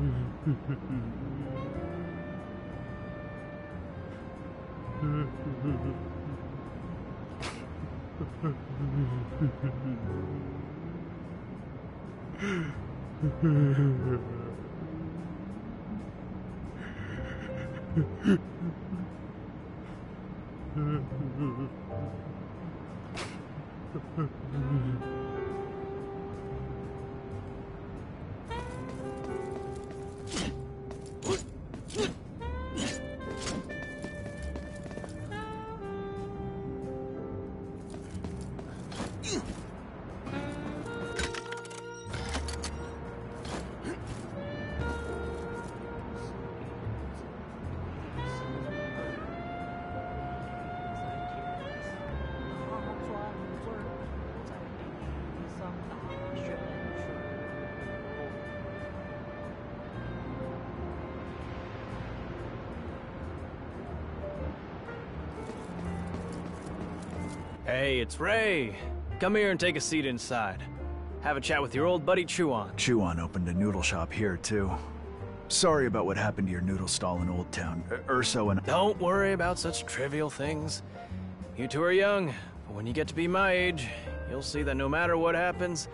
Hey, it's Ray. Come here and take a seat inside. Have a chat with your old buddy Chuan. Chuan opened a noodle shop here, too. Sorry about what happened to your noodle stall in Old Town. Urso and... Don't worry about such trivial things. You two are young, but when you get to be my age, you'll see that no matter what happens...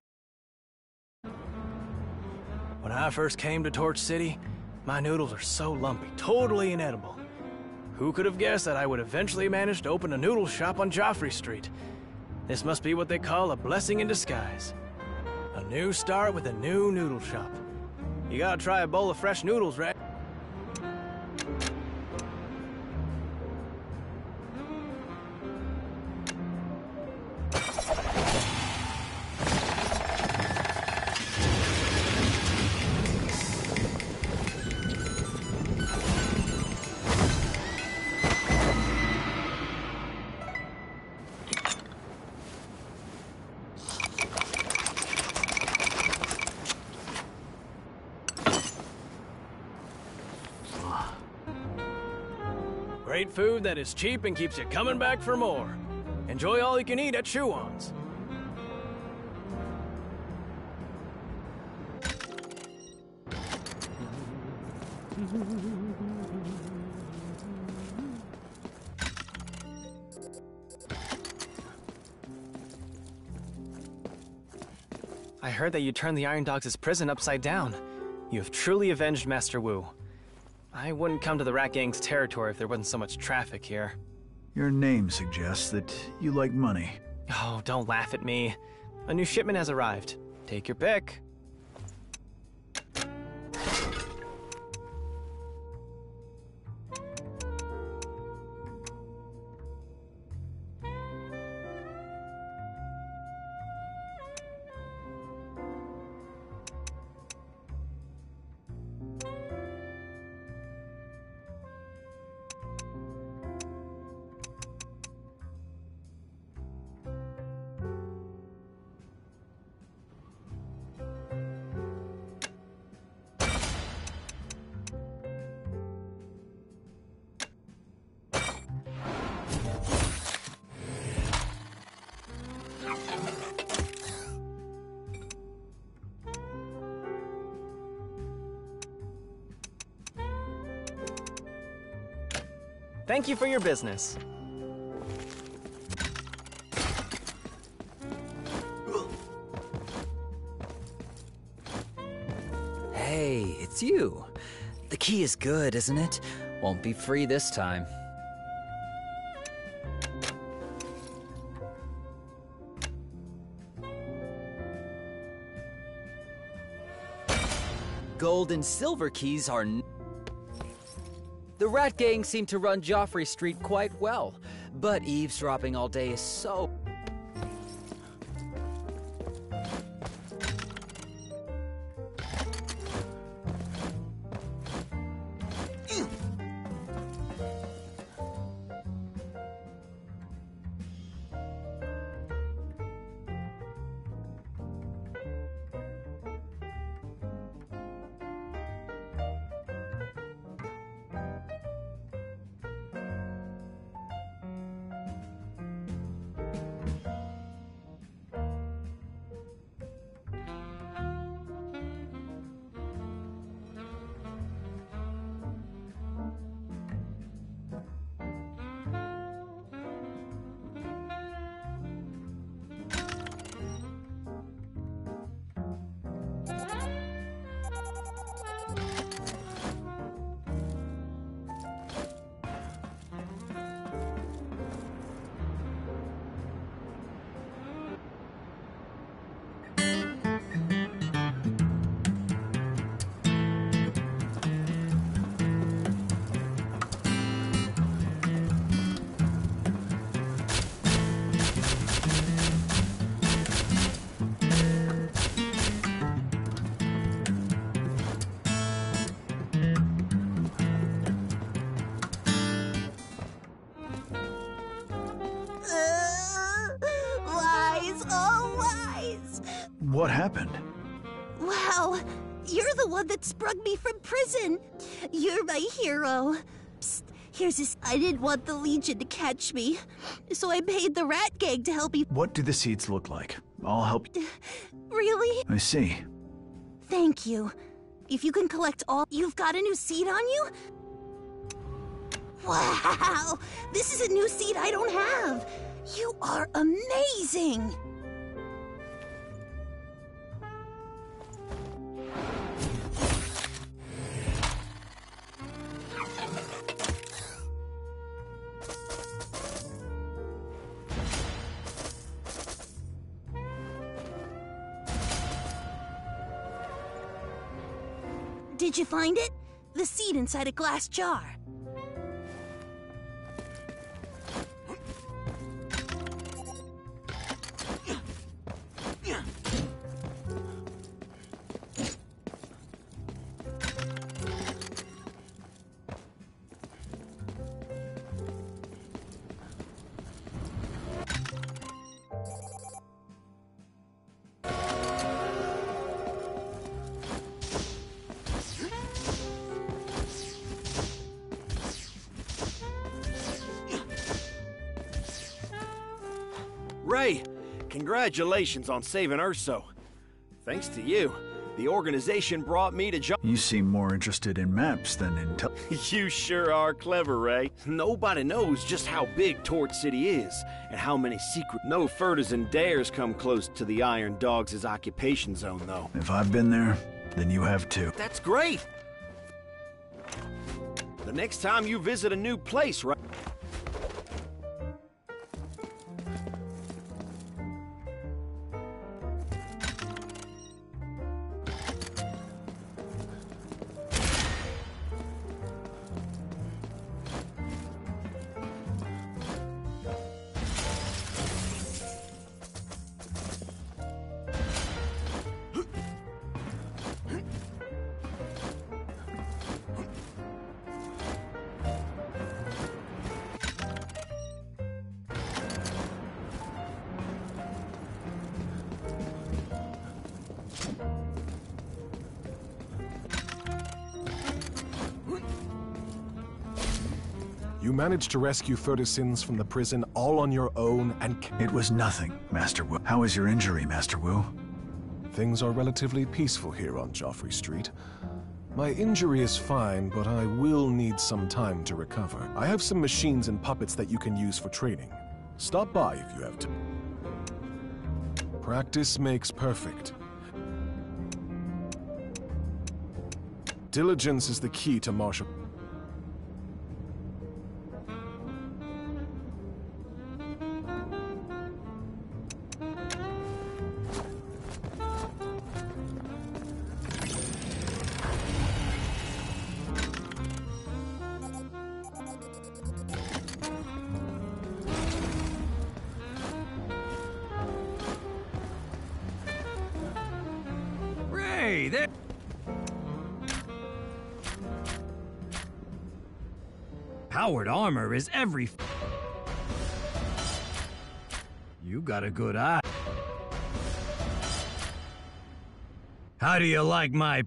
When I first came to Torch City, my noodles are so lumpy, totally inedible. Who could have guessed that I would eventually manage to open a noodle shop on Joffrey Street? This must be what they call a blessing in disguise. A new start with a new noodle shop. You gotta try a bowl of fresh noodles, right? Great food that is cheap and keeps you coming back for more. Enjoy all you can eat at Chuan's. I heard that you turned the Iron Dogs' prison upside down. You have truly avenged Master Wu. I wouldn't come to the Rat Gang's territory if there wasn't so much traffic here. Your name suggests that you like money. Oh, don't laugh at me. A new shipment has arrived. Take your pick. Thank you for your business. Hey, it's you. The key is good, isn't it? Won't be free this time. Gold and silver keys are... The Rat Gang seem to run Joffrey Street quite well, but eavesdropping all day is so... What happened? Wow, you're the one that sprung me from prison. You're my hero. Psst, here's this. I didn't want the Legion to catch me, so I paid the Rat Gang to help me. What do the seeds look like? I'll help you. Really? I see. Thank you. If you can collect all... You've got a new seed on you? Wow! This is a new seed I don't have! You are amazing! Did you find it? The seed inside a glass jar. Ray, congratulations on saving Urso. Thanks to you, the organization brought me to You seem more interested in maps than in You sure are clever, Ray. Nobody knows just how big Torch City is, and how many secret... No furters and dares come close to the Iron Dogs' occupation zone, though. If I've been there, then you have too. That's great! The next time you visit a new place, right? You managed to rescue Furtisins from the prison all on your own and... It was nothing, Master Wu. How is your injury, Master Wu? Things are relatively peaceful here on Joffrey Street. My injury is fine, but I will need some time to recover. I have some machines and puppets that you can use for training. Stop by if you have to. Practice makes perfect. Diligence is the key to martial... Hey, there... Powered armor is every... You got a good eye. How do you like my...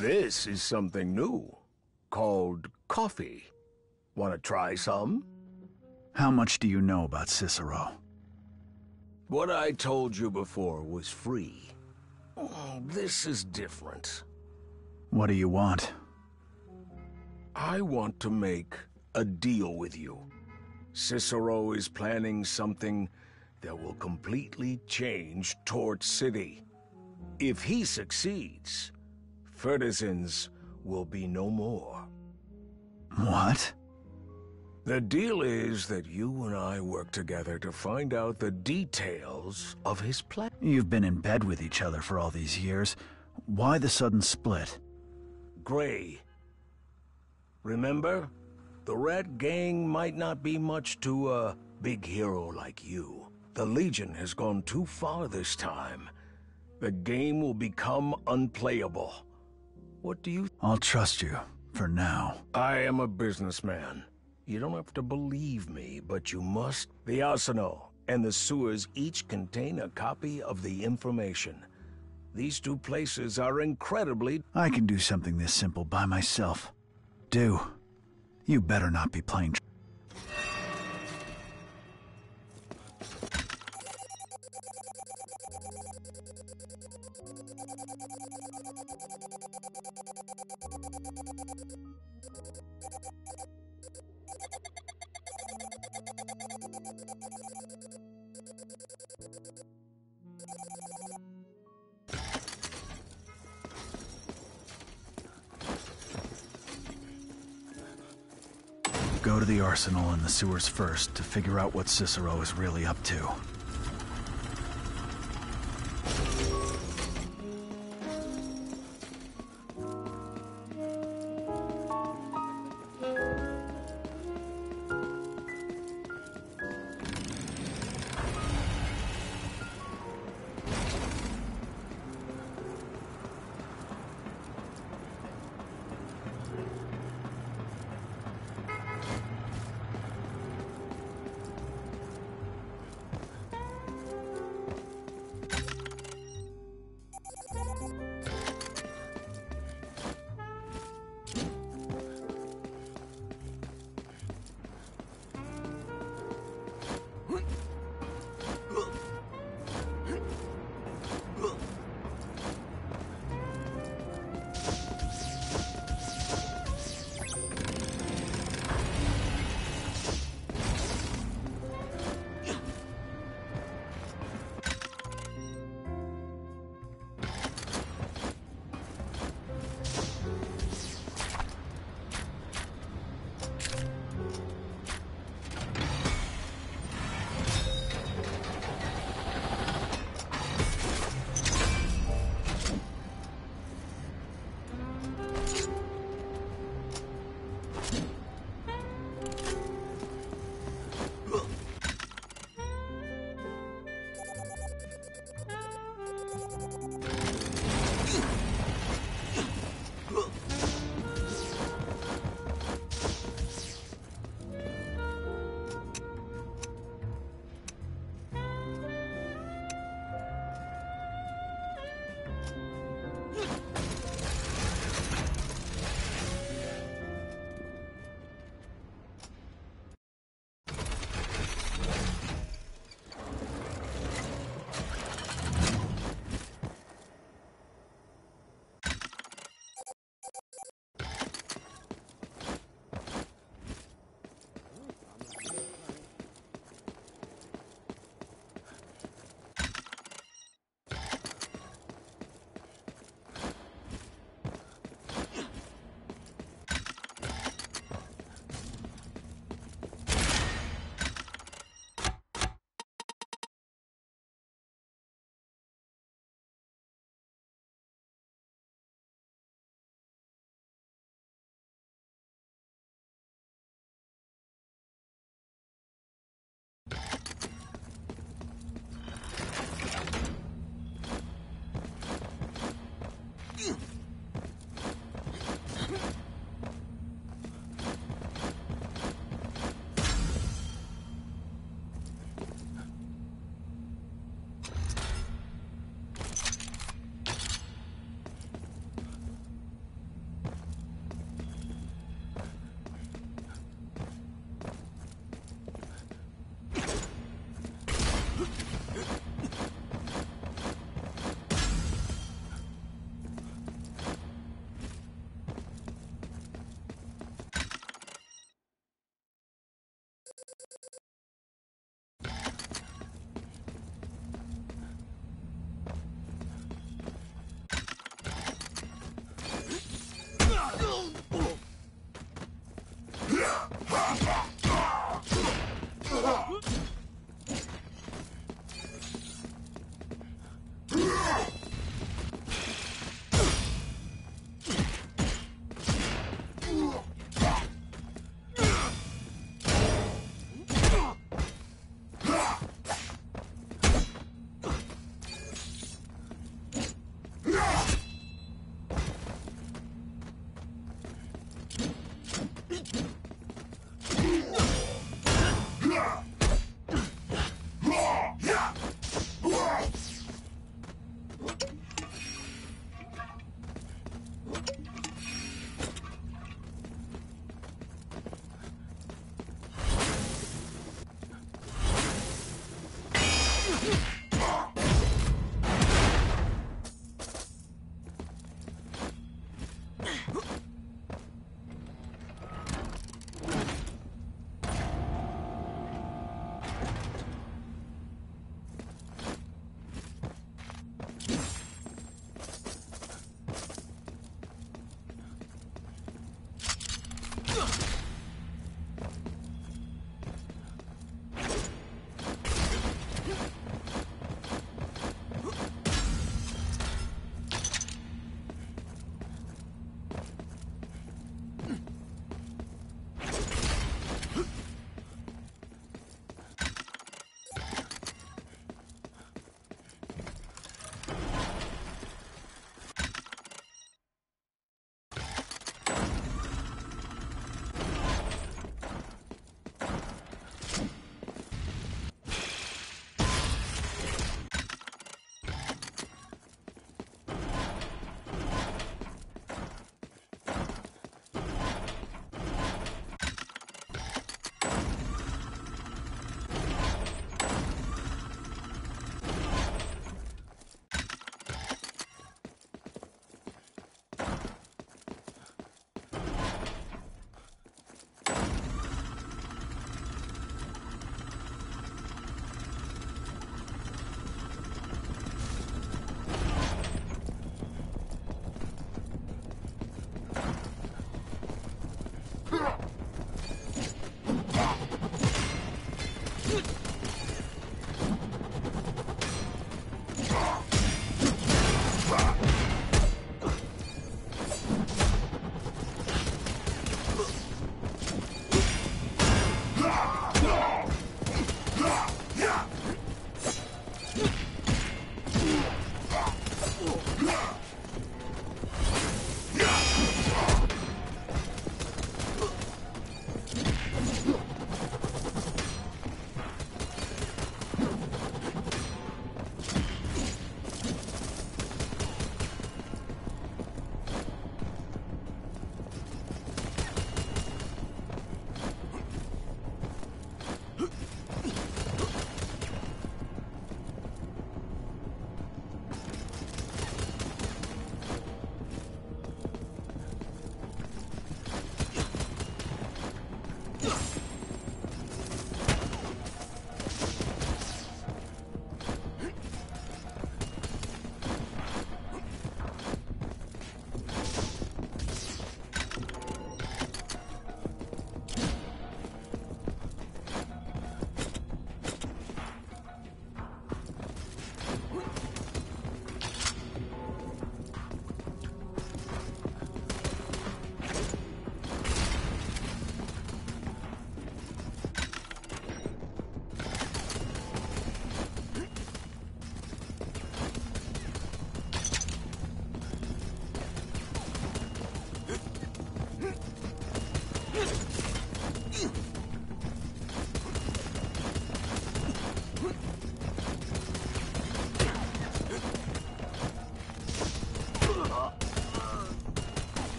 This is something new, called coffee. Want to try some? How much do you know about Cicero? What I told you before was free. This is different. What do you want? I want to make a deal with you. Cicero is planning something that will completely change Torch City. If he succeeds, Furtisans will be no more. What? The deal is that you and I work together to find out the details of his plan. You've been in bed with each other for all these years. Why the sudden split? Gray. Remember? The Rat Gang might not be much to a big hero like you. The Legion has gone too far this time. The game will become unplayable. What do you... I'll trust you, for now. I am a businessman. You don't have to believe me, but you must. The arsenal and the sewers each contain a copy of the information. These two places are incredibly... I can do something this simple by myself. You better not be playing... Go to the arsenal and the sewers first to figure out what Cicero is really up to.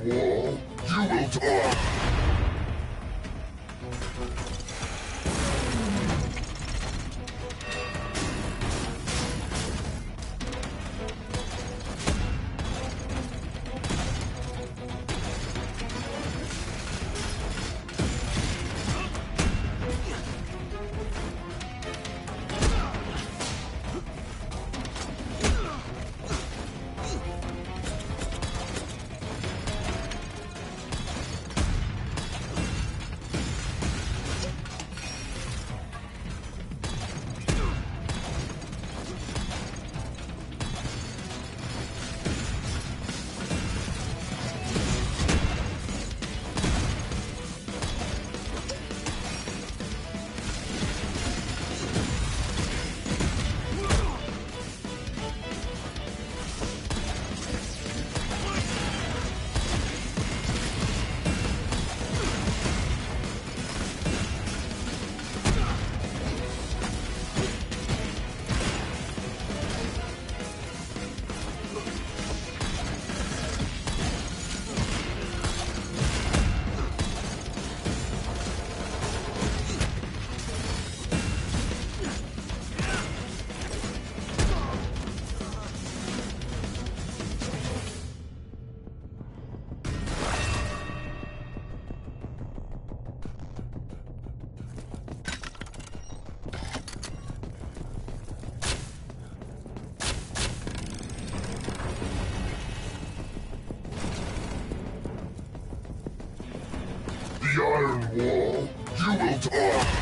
Wall, you will die! The Iron Wall, you will die!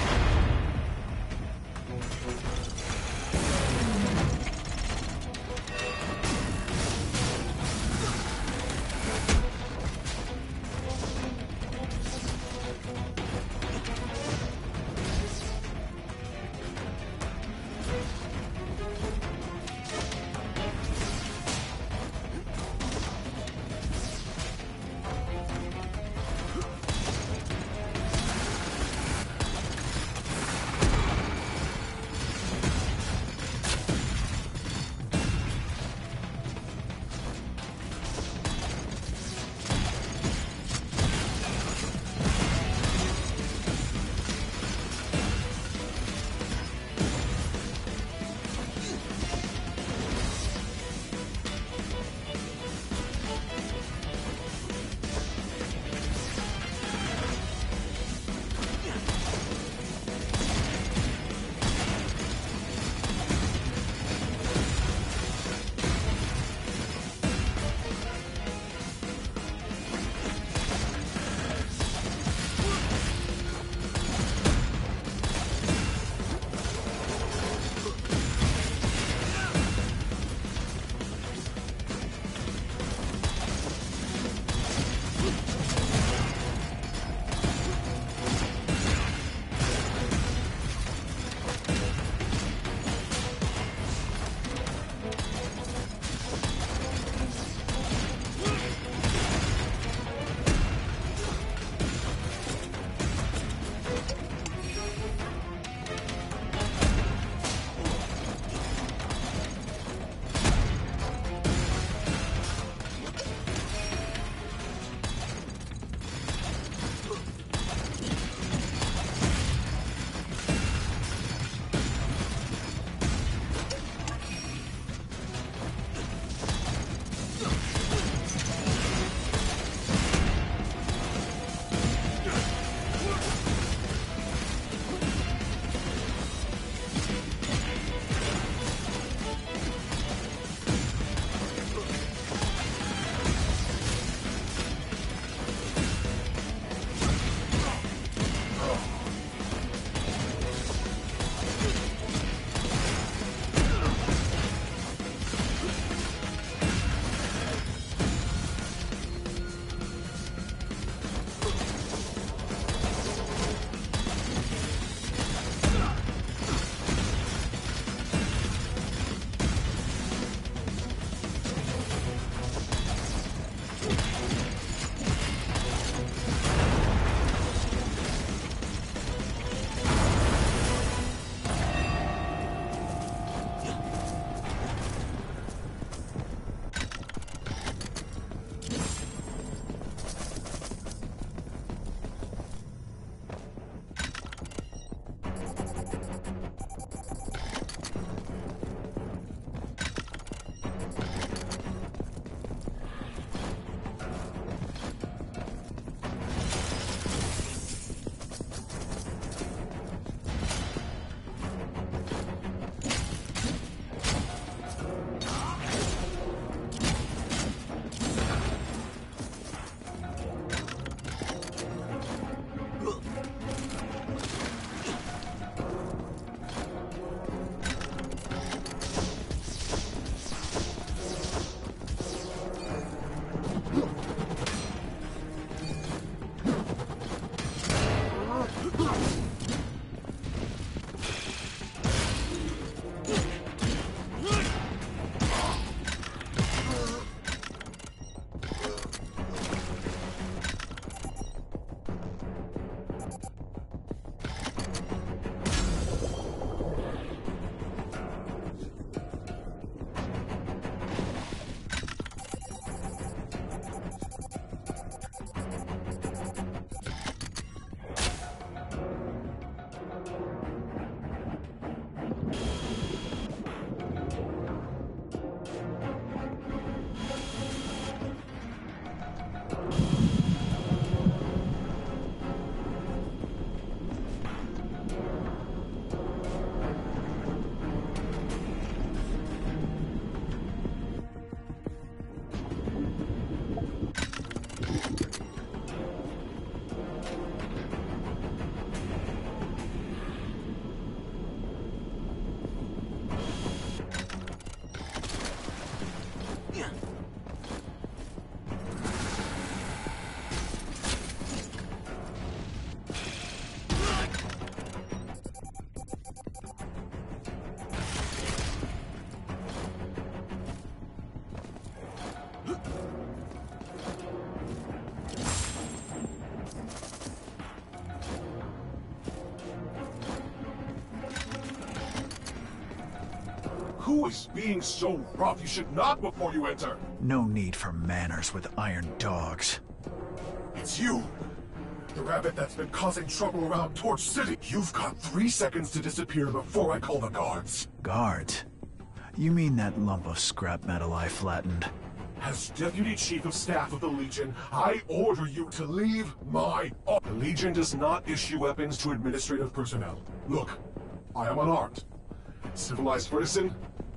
Who is being so rough? You should knock before you enter. No need for manners with iron dogs. It's you. The rabbit that's been causing trouble around Torch City. You've got 3 seconds to disappear before I call the guards. Guards? You mean that lump of scrap metal I flattened? As Deputy Chief of Staff of the Legion, I order you to leave my office. The Legion does not issue weapons to administrative personnel. Look, I am unarmed. Civilized person?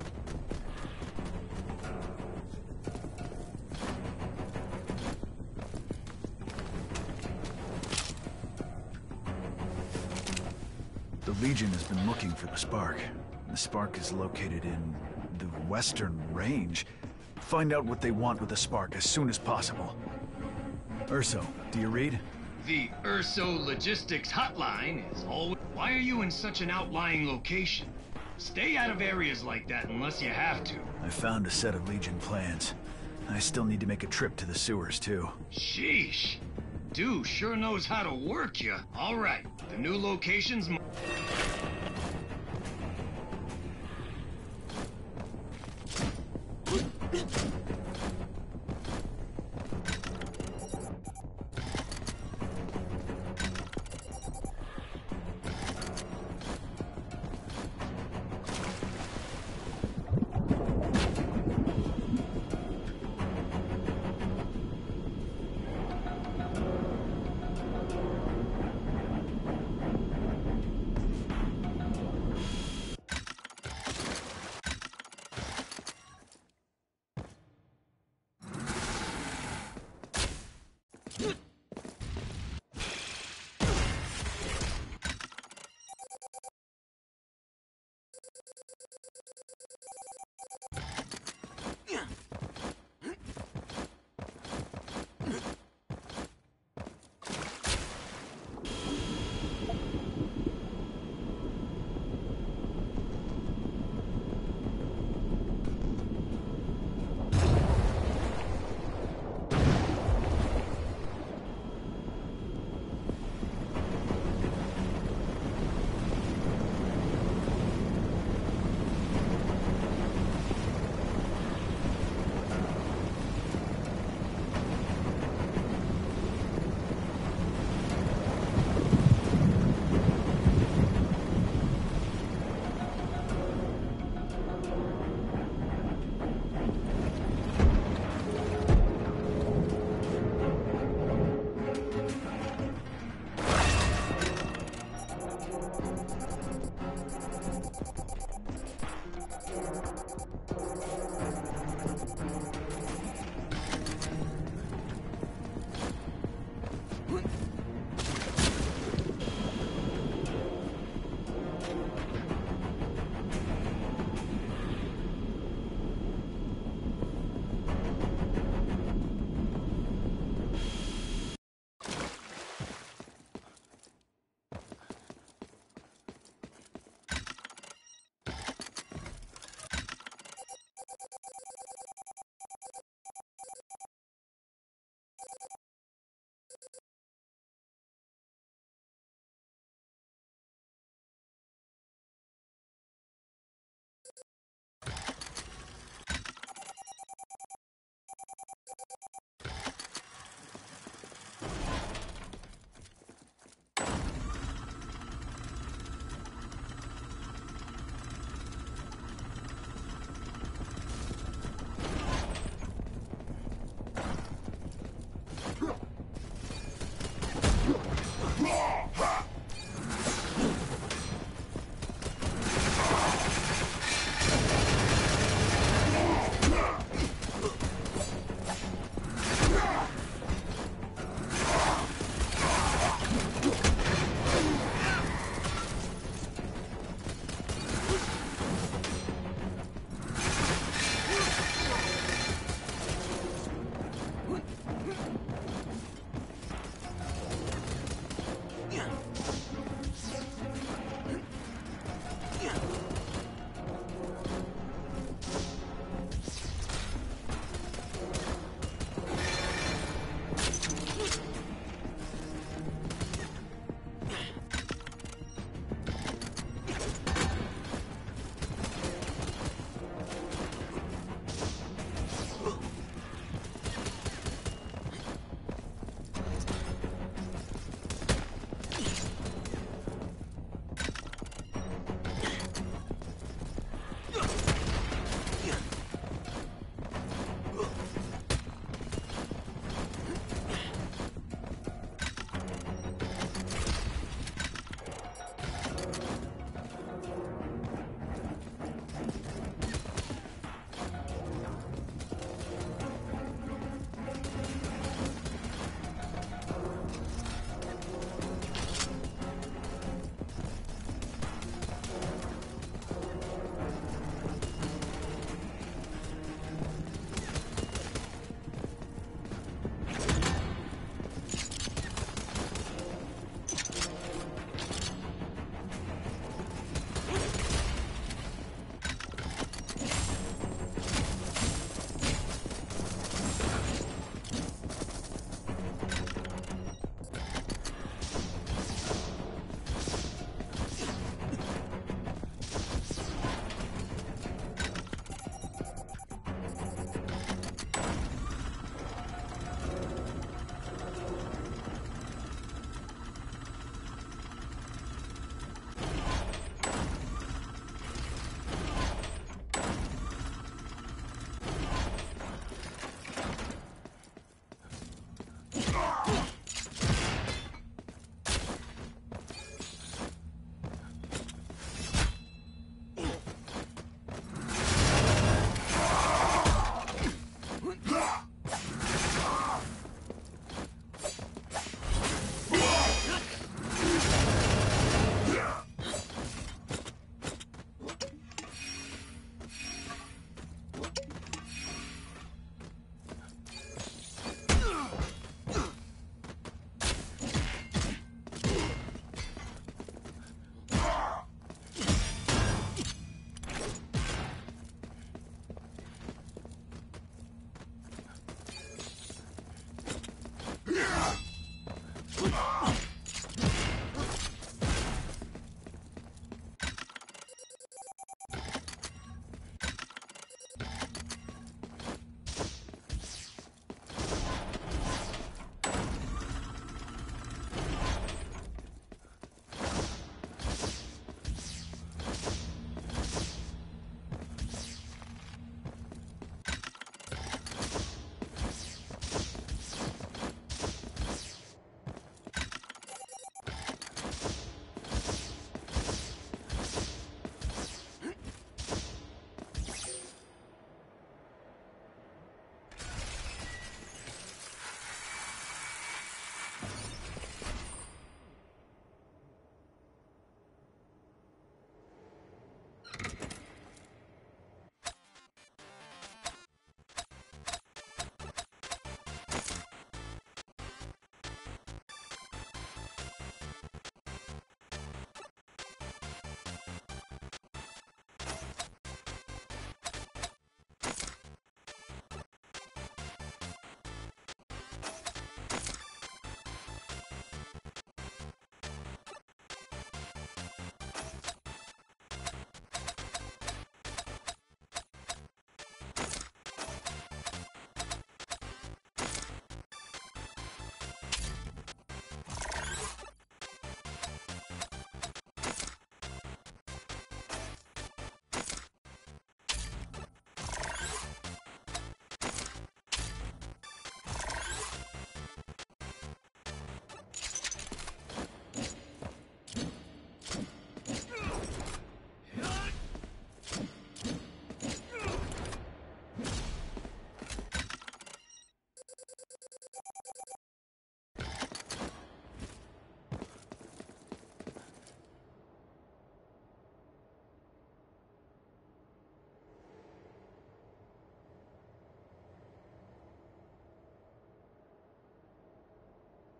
The Legion has been looking for the Spark. The Spark is located in the Western Range. Find out what they want with the Spark as soon as possible. Urso, do you read? The Urso Logistics Hotline is always... Why are you in such an outlying location? Stay out of areas like that unless you have to. I found a set of Legion plans. I still need to make a trip to the sewers, too. Sheesh. Dude sure knows how to work you. All right, the new location's...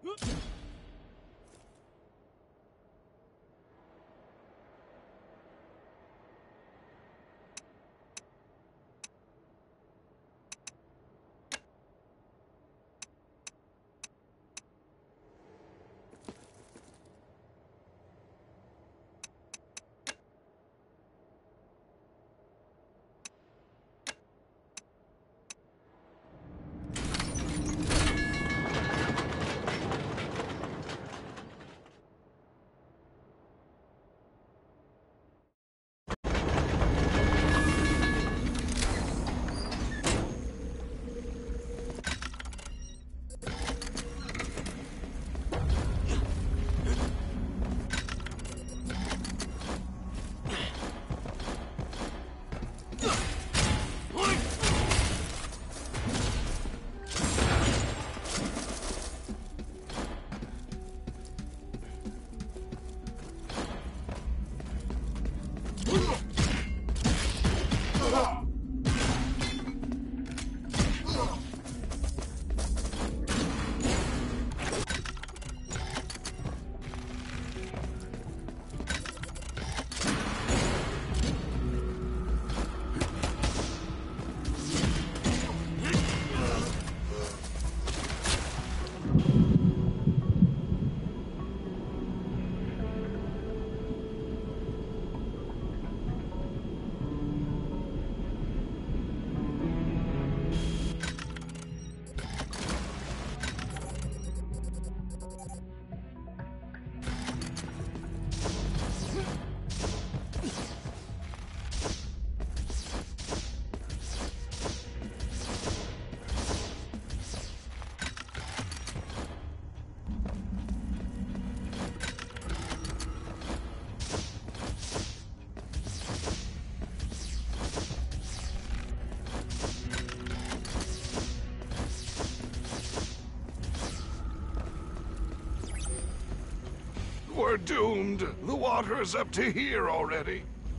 We're doomed. The water is up to here already.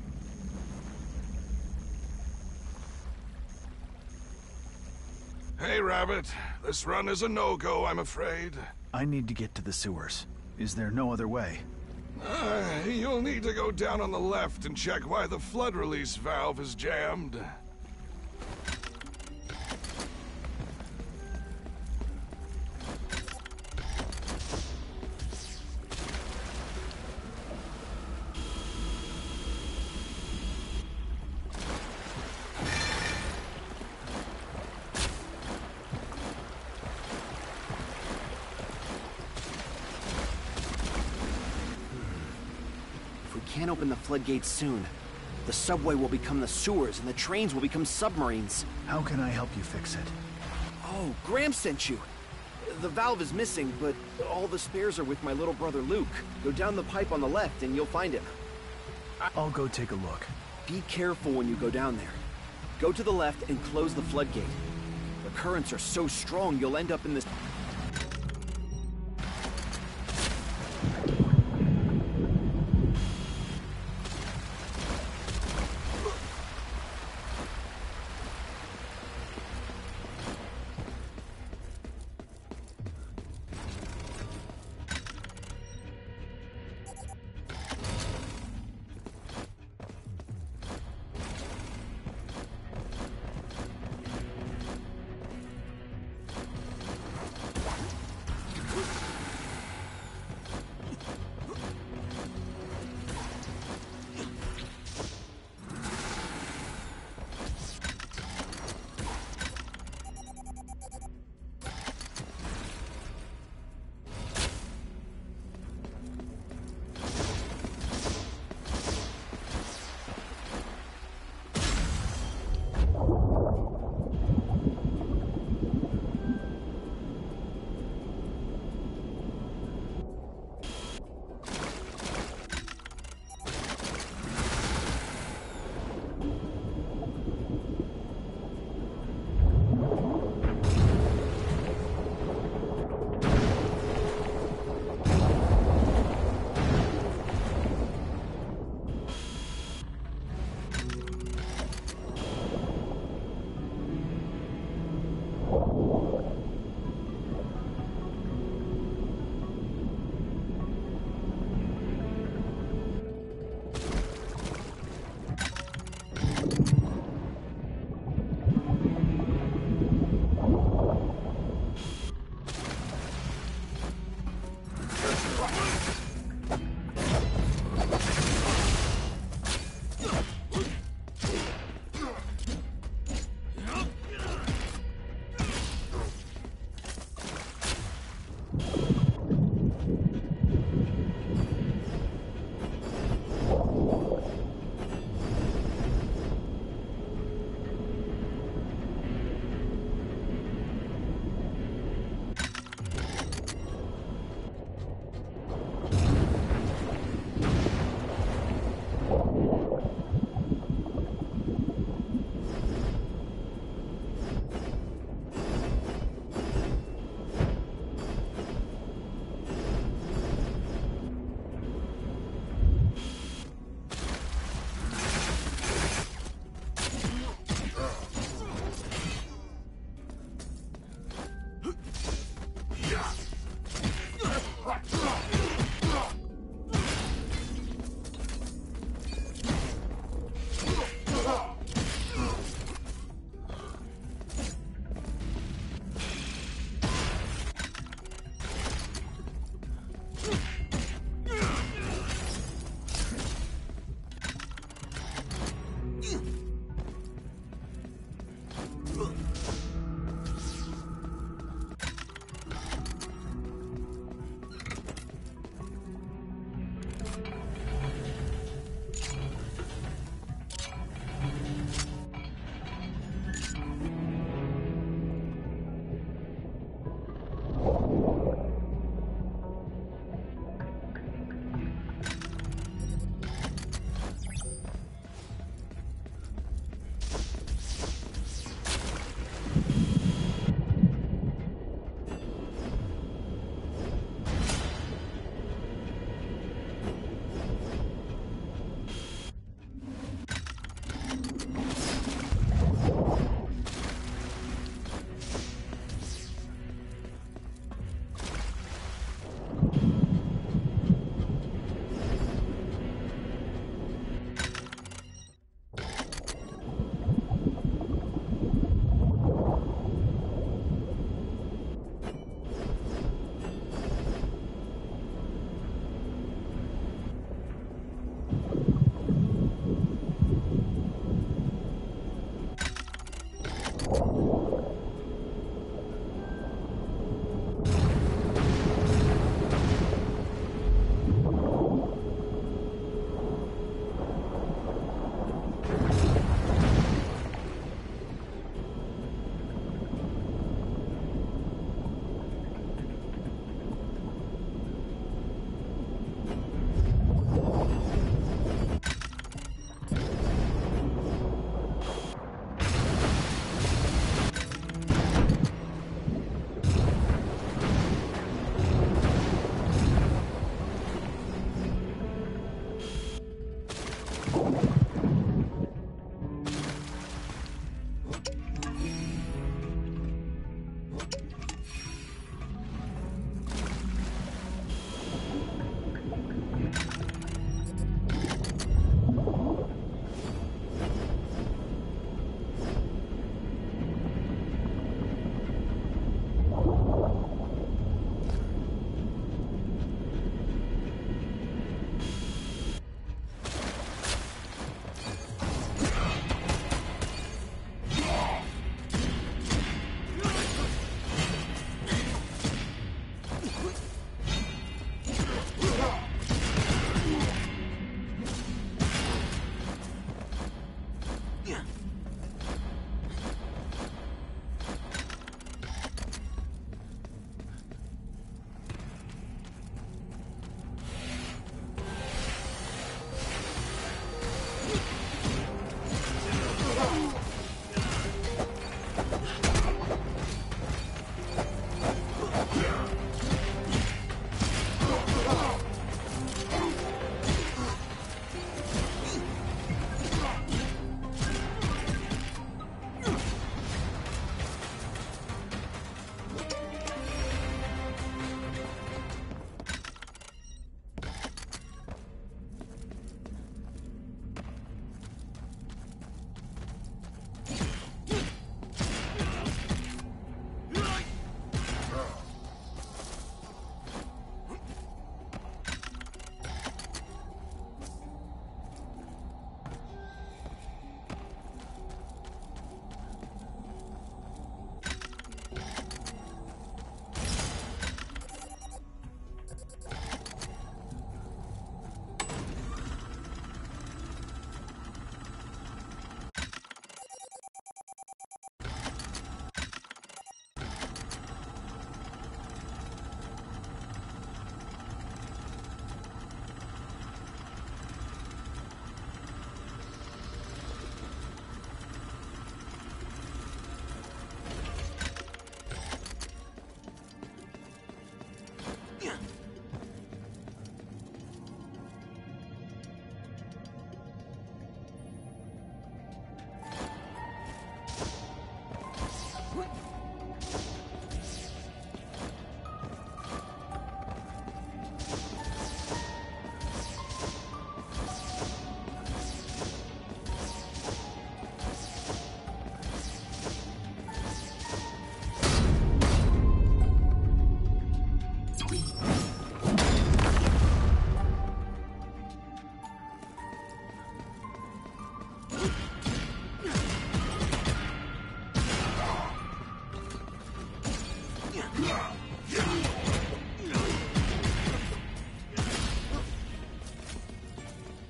Hey, Rabbit. This run is a no-go, I'm afraid. I need to get to the sewers. Is there no other way? You'll need to go down on the left and check why the flood release valve is jammed. Can't open the floodgates soon. The subway will become the sewers, and the trains will become submarines. How can I help you fix it? Oh, Graham sent you. The valve is missing, but all the spares are with my little brother Luke. Go down the pipe on the left, and you'll find him. I'll go take a look. Be careful when you go down there. Go to the left and close the floodgate. The currents are so strong, you'll end up in this...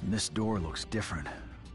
And this door looks different.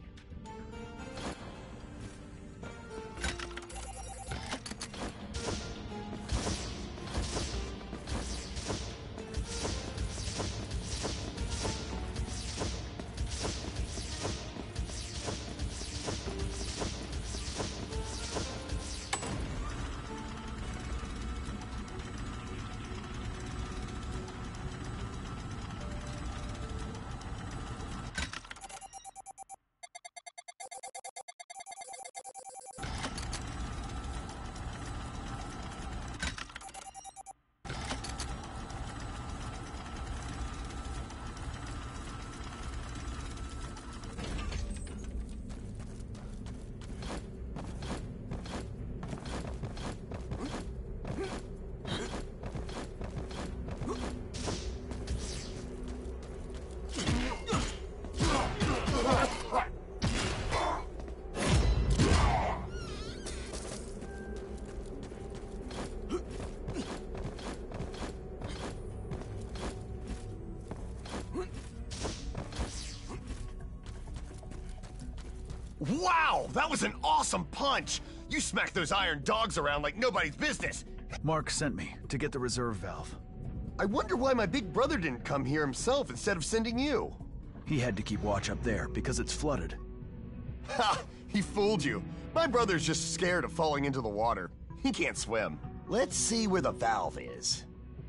Wow, that was an awesome punch! You smacked those iron dogs around like nobody's business. Mark sent me to get the reserve valve. I wonder why my big brother didn't come here himself instead of sending you. He had to keep watch up there because it's flooded. Ha! He fooled you. My brother's just scared of falling into the water. He can't swim. Let's see where the valve is.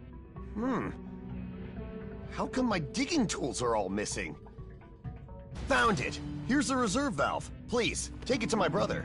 How come my digging tools are all missing? Found it! Here's the reserve valve. Please, take it to my brother.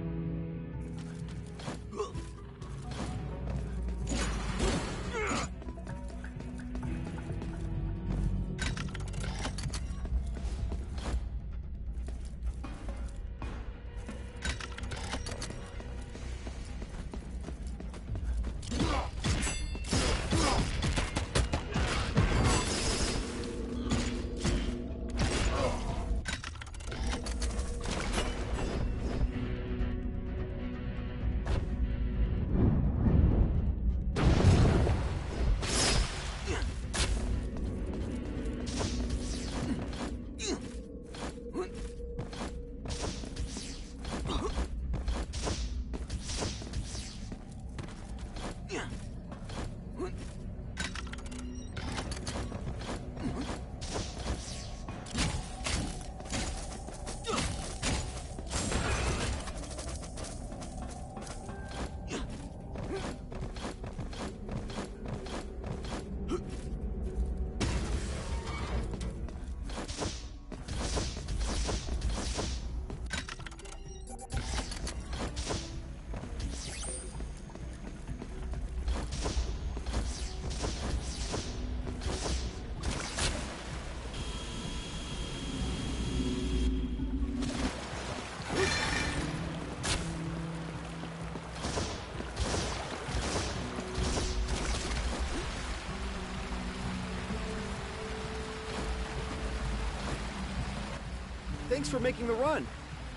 Thanks for making the run.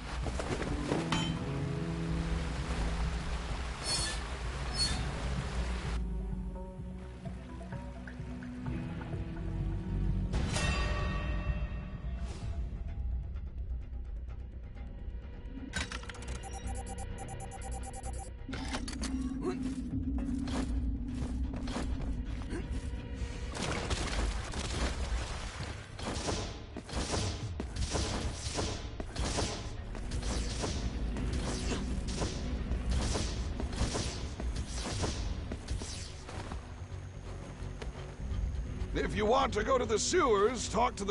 If you want to go to the sewers, talk to the...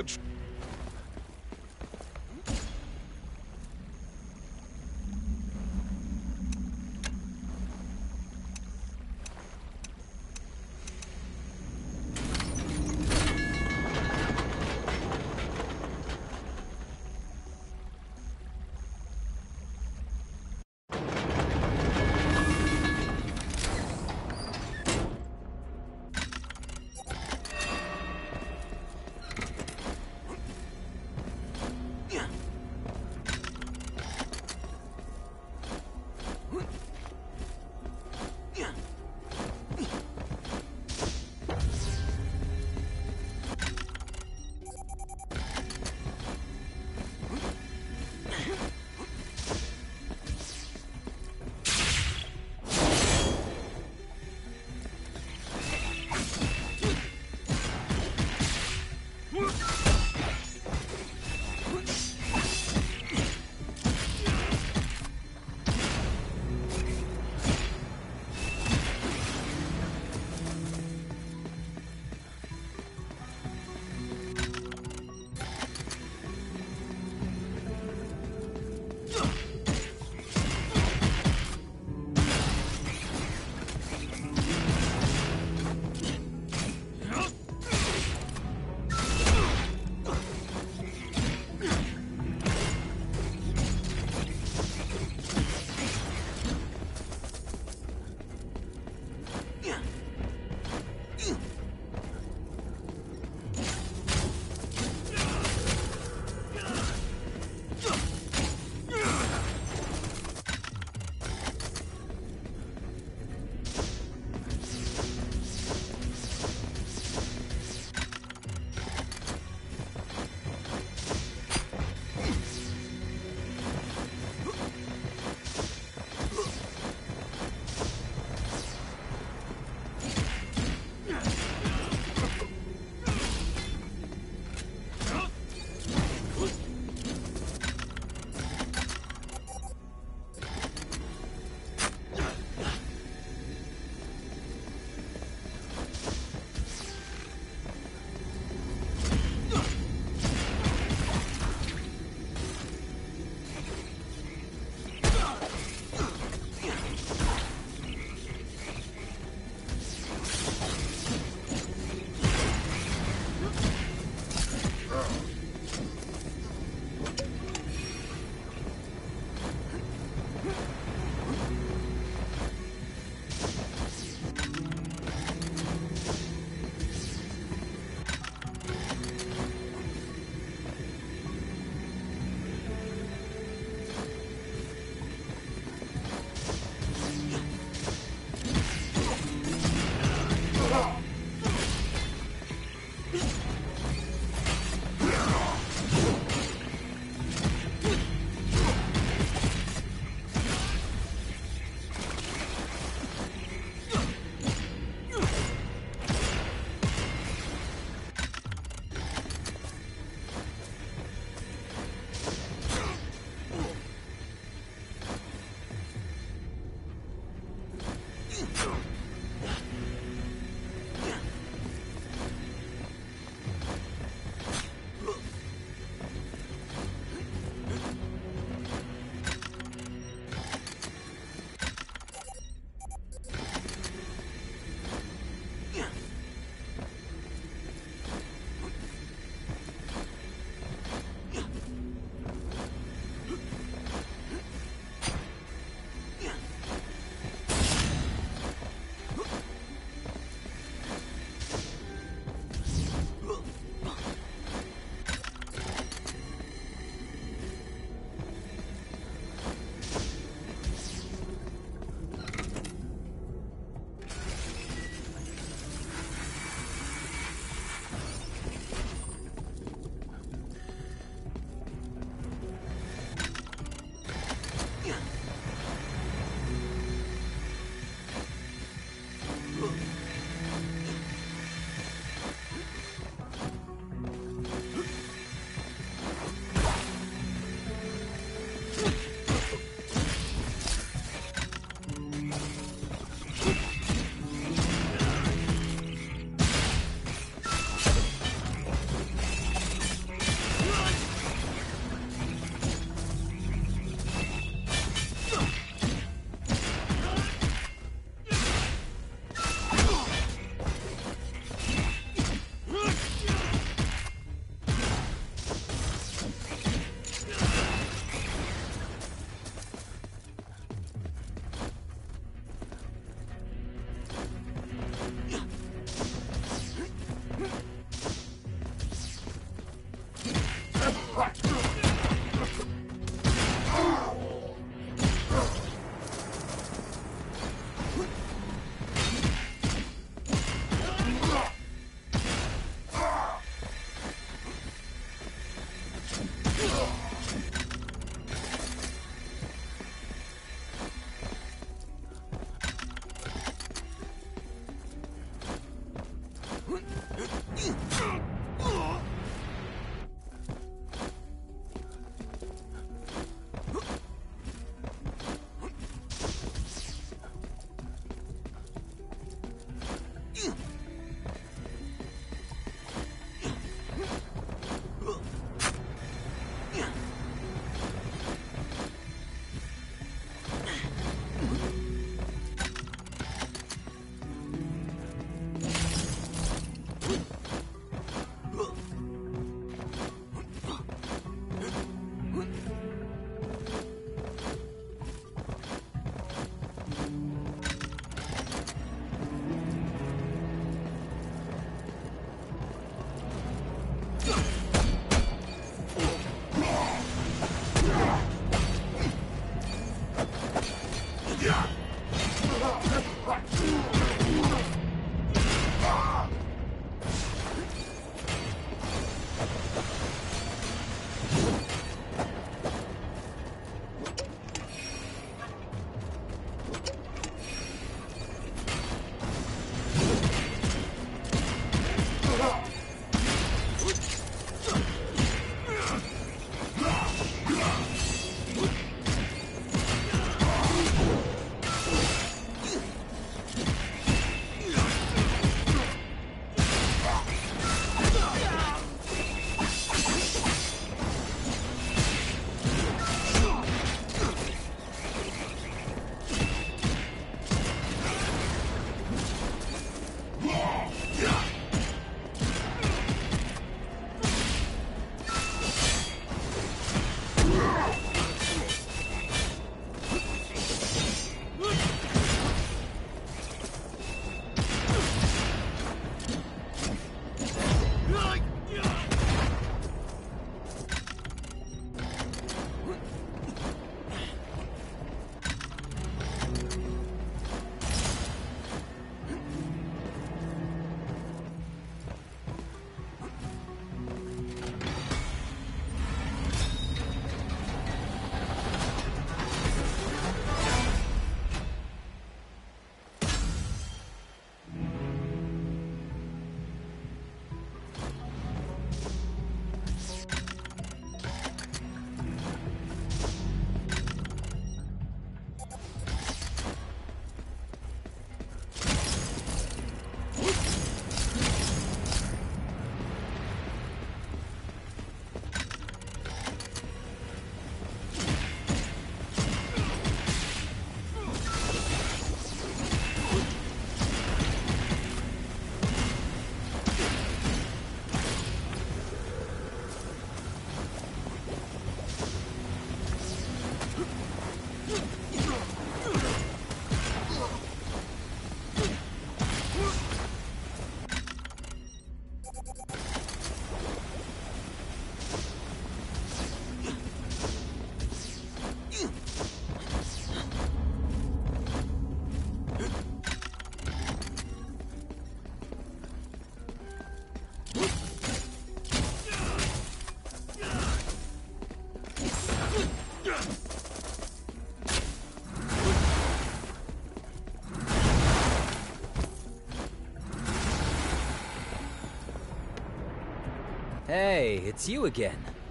Hey, it's you again.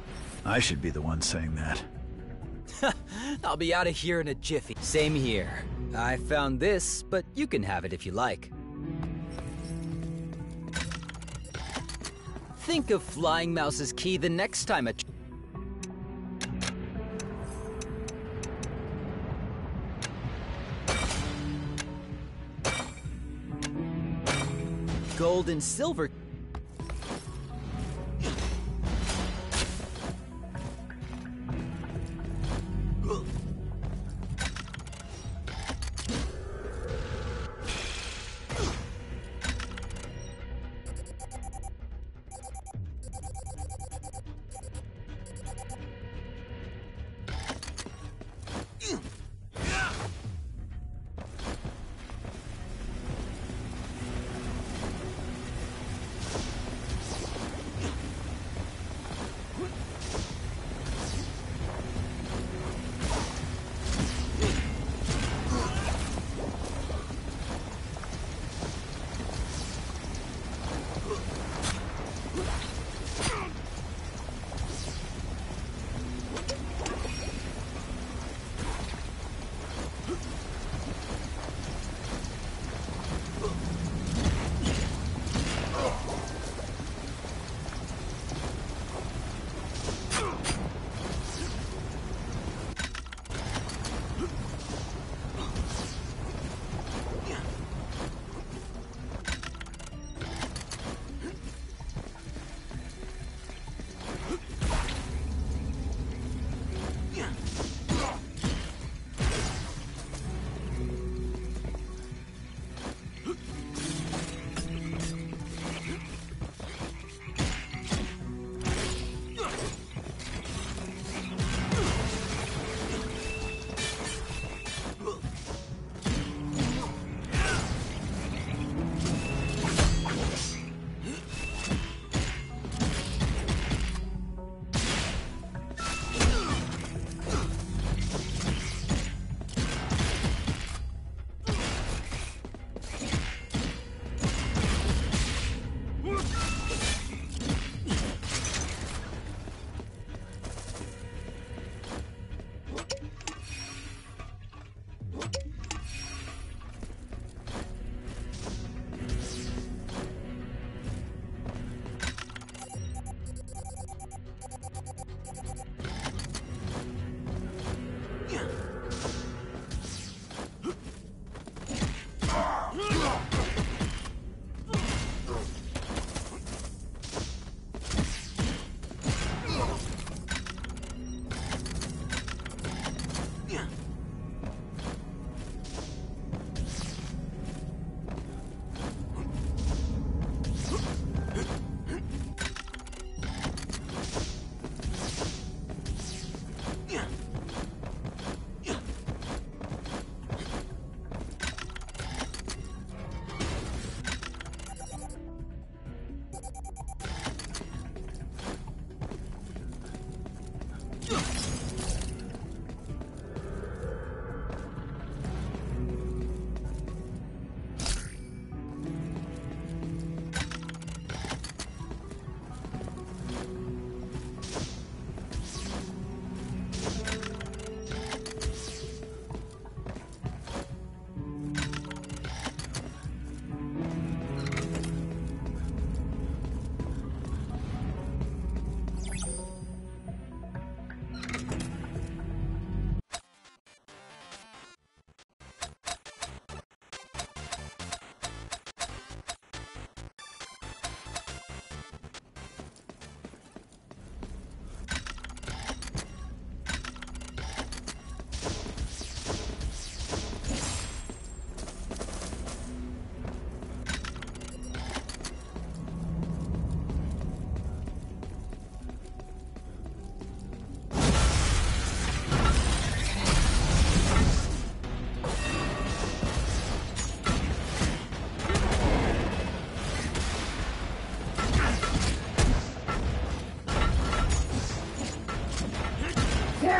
I should be the one saying that. I'll be out of here in a jiffy. Same here. I found this, but you can have it if you like. Think of Flying Mouse's key the next time a... Gold and silver...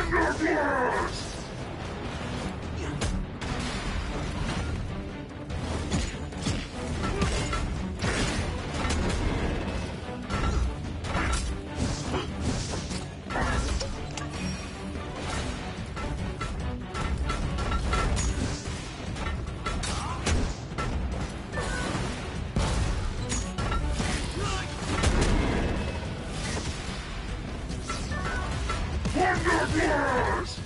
Thunder Blast! Thunder Blast!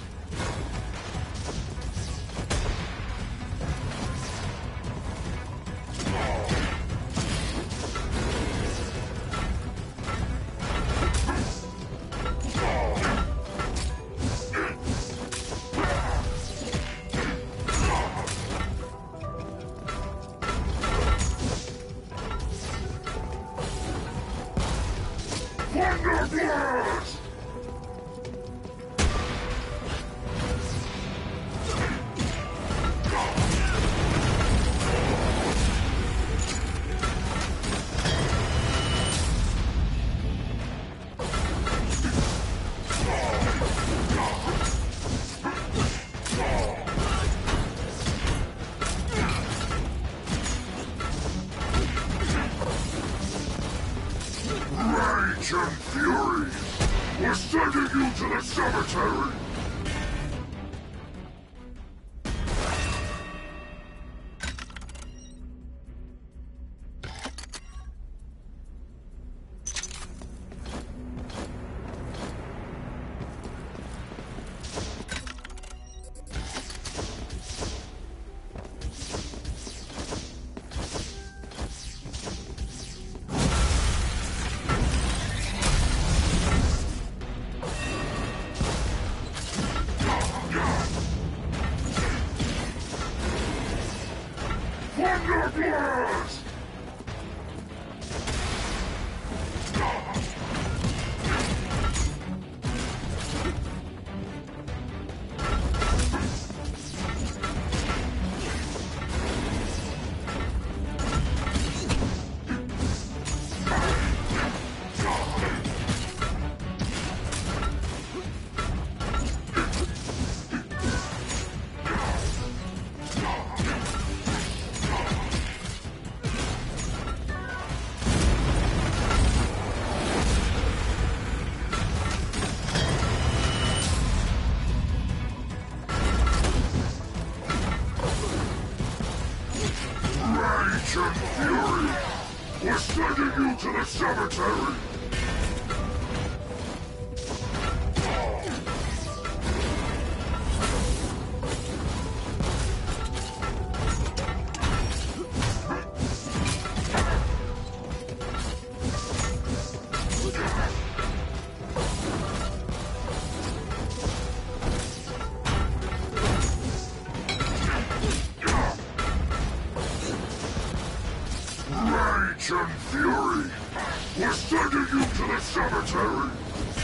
Thunder Blast! Rage and fury! We're sending you to the cemetery! Thunder Blast! Rage and fury! We're sending you to the cemetery! Rage and fury! We're sending you to the cemetery!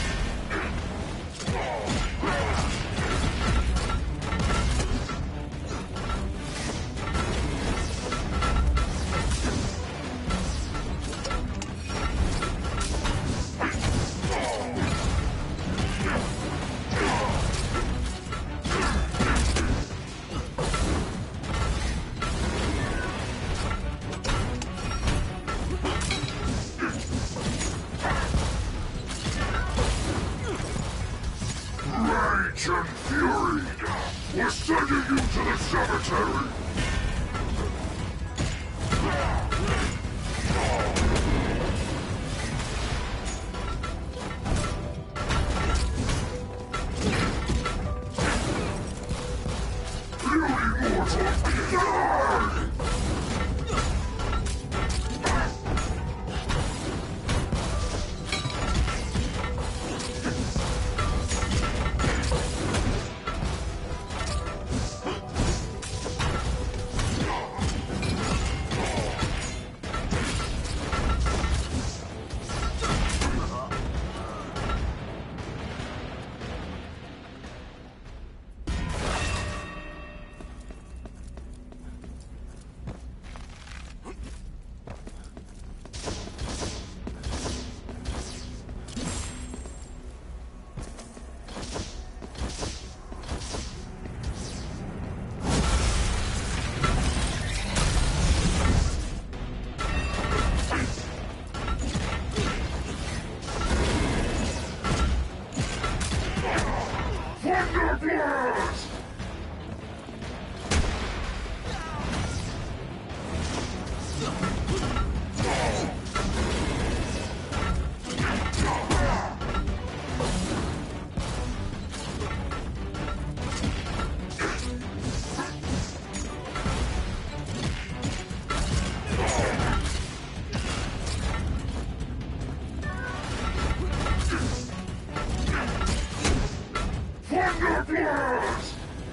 Rage and fury! We're sending you to the cemetery! You immortal, die! blast!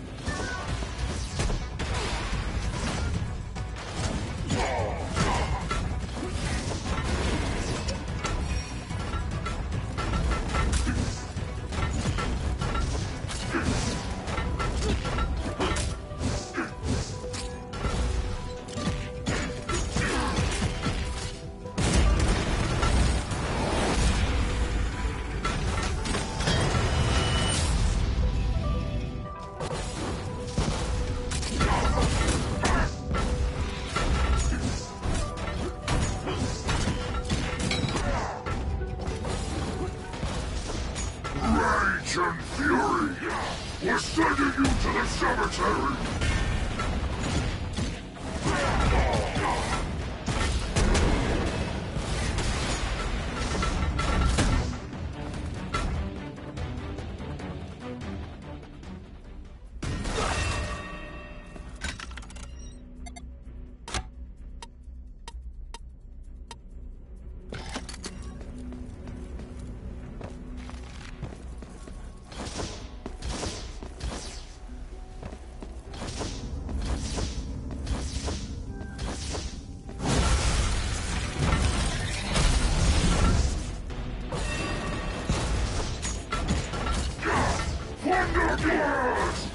Rage and fury! We're sending you to the cemetery! Blast!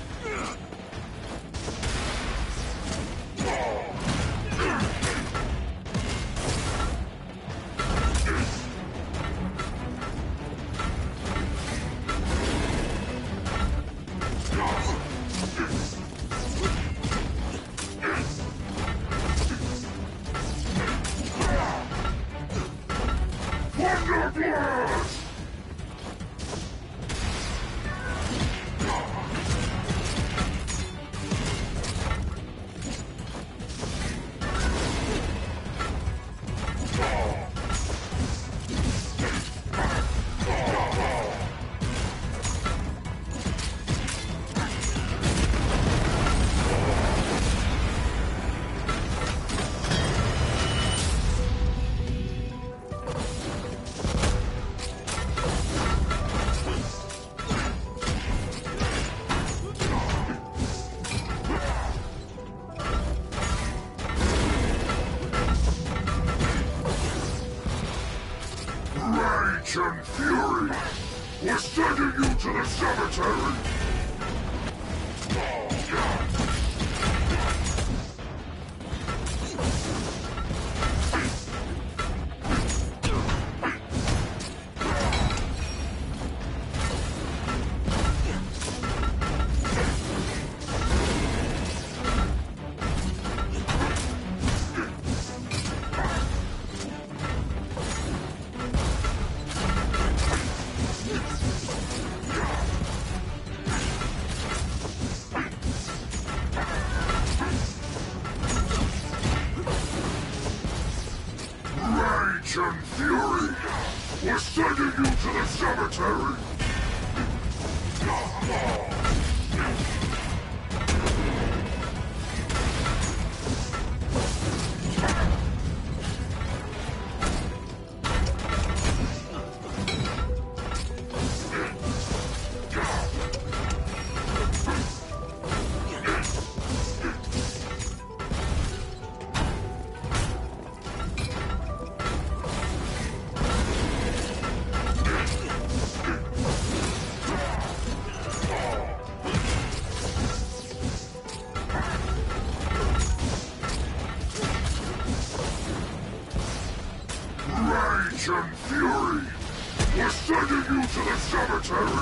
Thunder Blast! Rage and fury! We're sending you to the cemetery! Rage and fury! We're sending you to the cemetery! Rage and fury! We're sending you to the cemetery!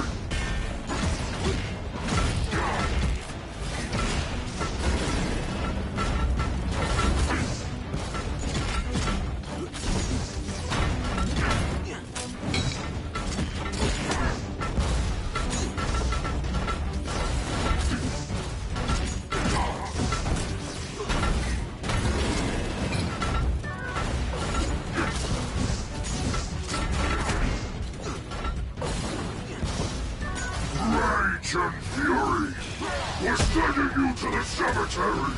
Rage and fury! We're sending you to the cemetery!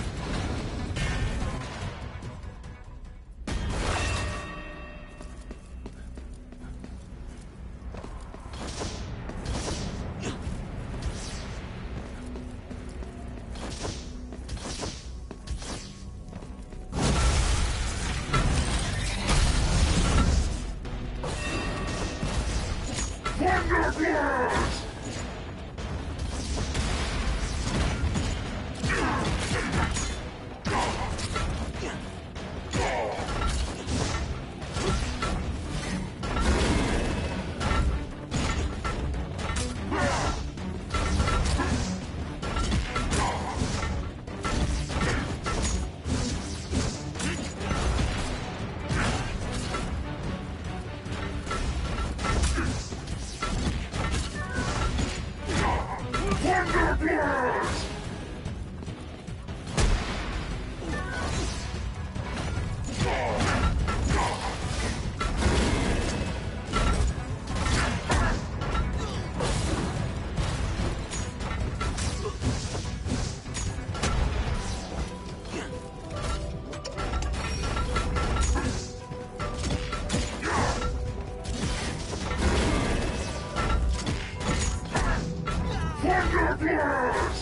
Thunderblast! Thunderblast! Thunderblast!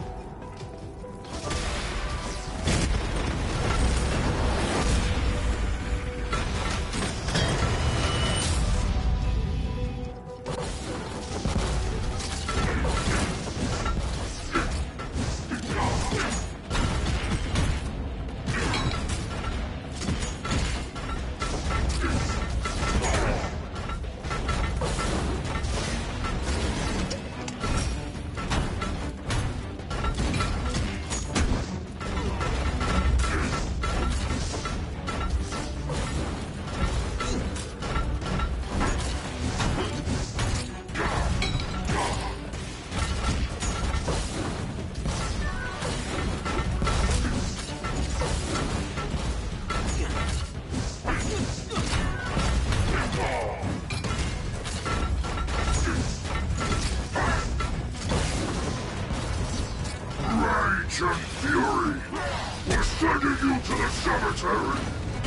Rage and fury! We're sending you to the cemetery!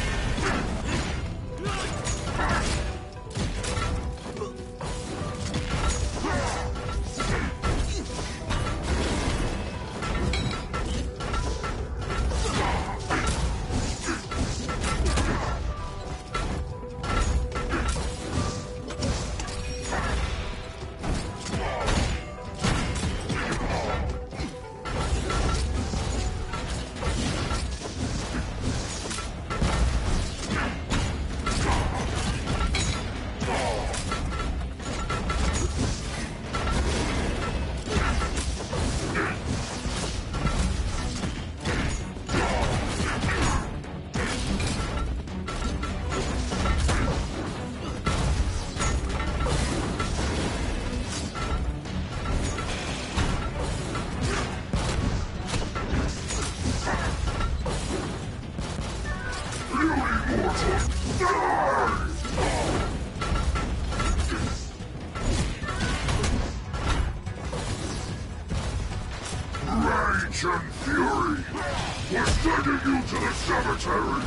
Rage and fury! We're sending you to the cemetery!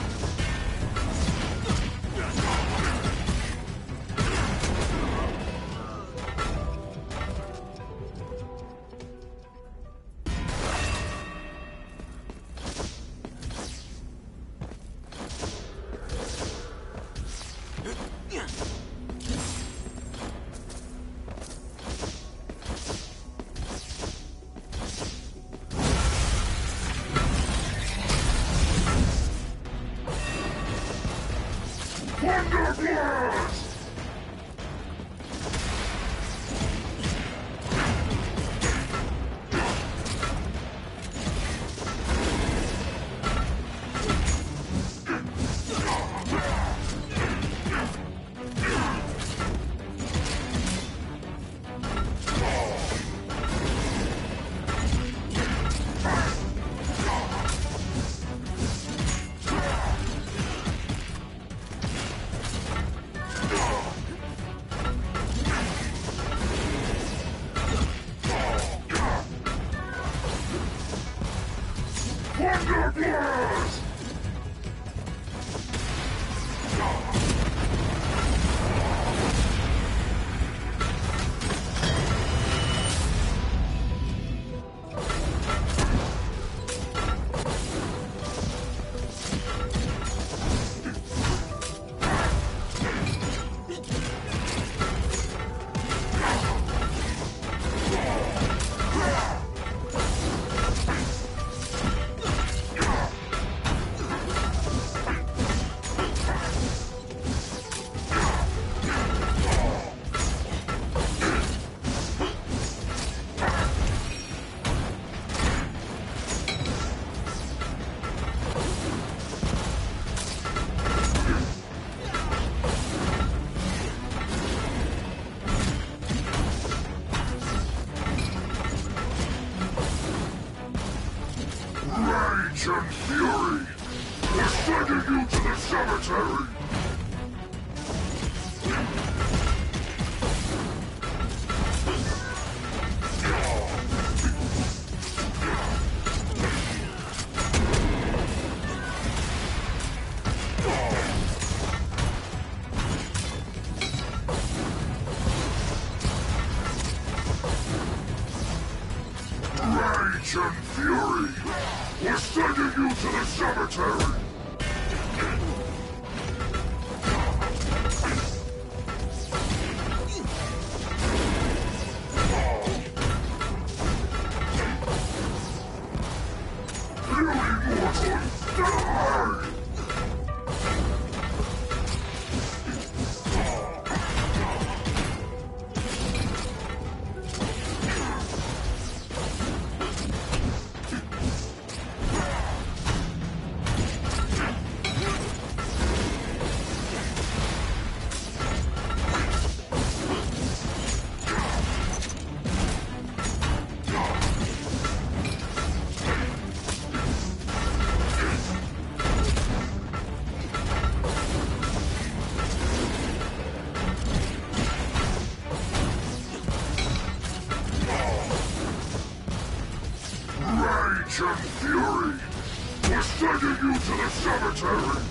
Rage and fury! We're sending you to the cemetery! Fury mortals, die! Rage and fury! We're sending you to the cemetery!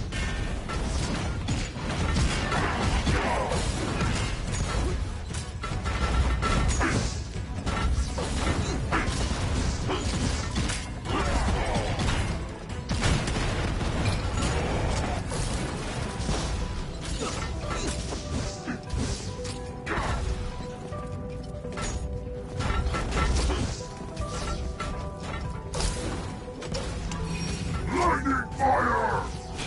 Lightning fire!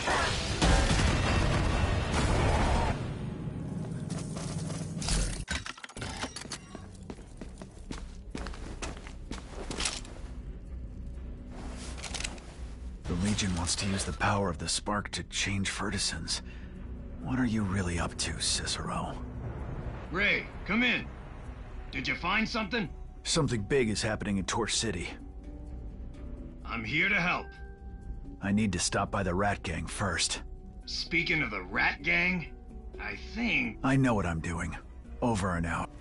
The Legion wants to use the power of the spark to change Furtisans. What are you really up to, Cicero? Ray, come in. Did you find something? Something big is happening in Torch City. I'm here to help. I need to stop by the Rat Gang first. Speaking of the Rat Gang, I think... I know what I'm doing. Over and out.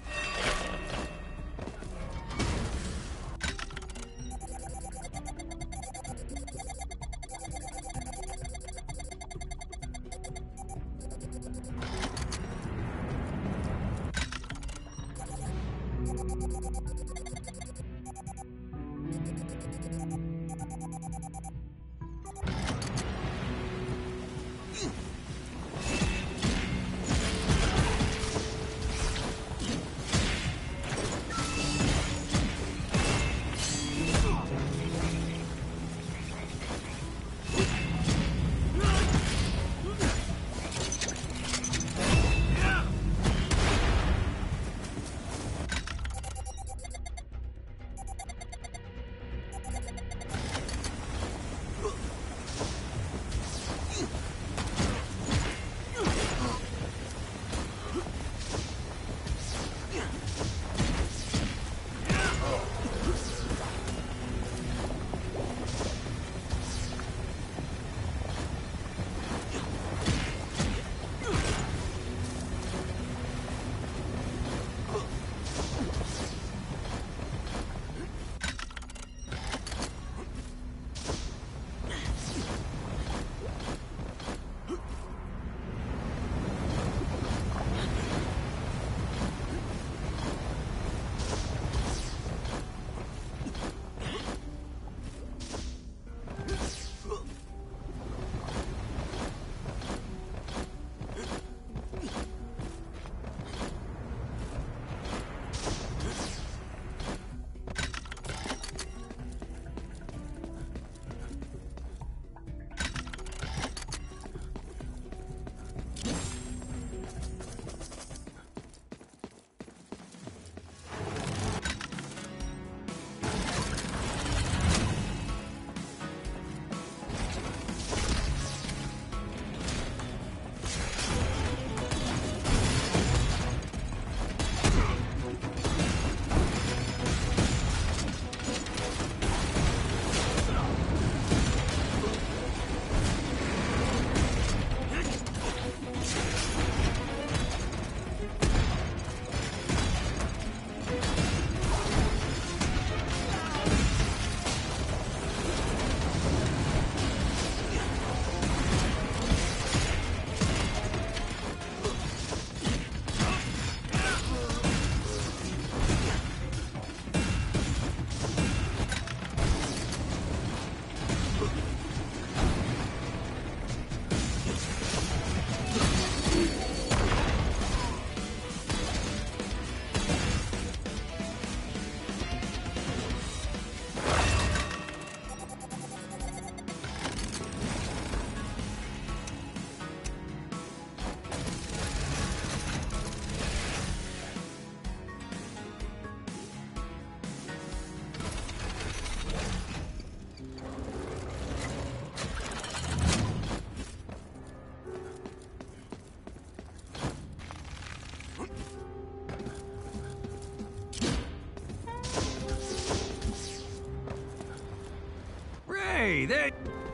Hey, there...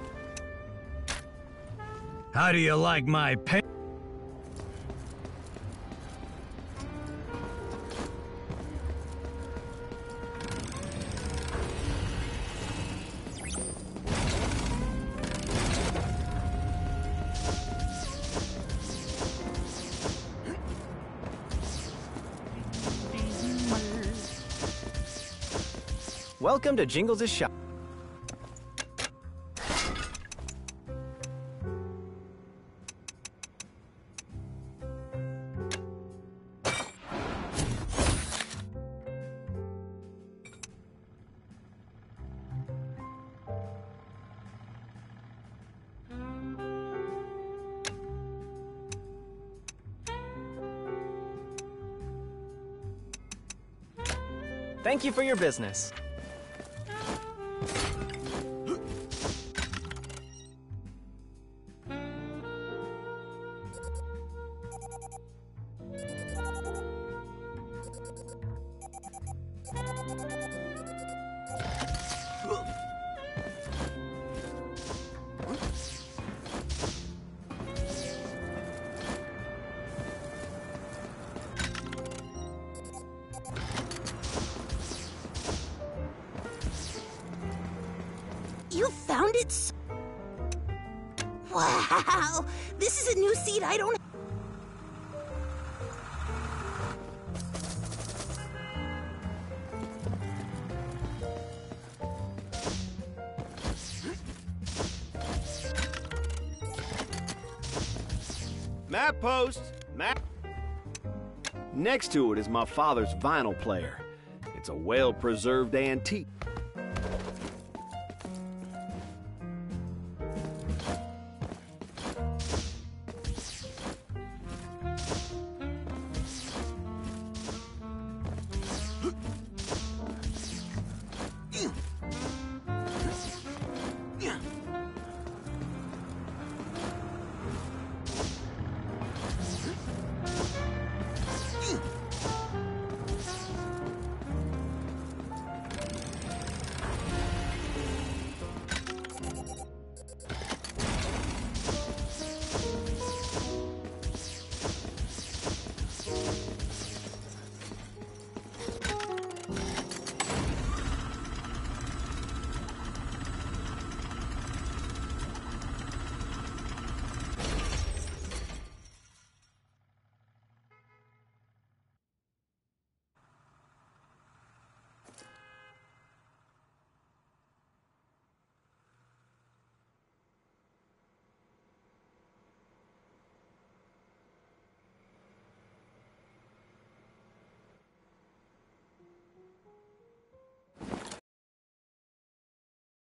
How do you like my pen? Welcome to Jingles' shop. Thank you for your business. You found it? Wow! This is a new seed I don't... Map post! Map... Next to it is my father's vinyl player. It's a well-preserved antique.